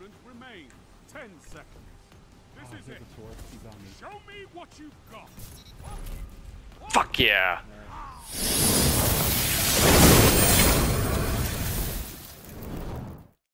opponent remains. 10 seconds. This is Here's it. the sword. He's on me. Show me what you've got. Fuck yeah.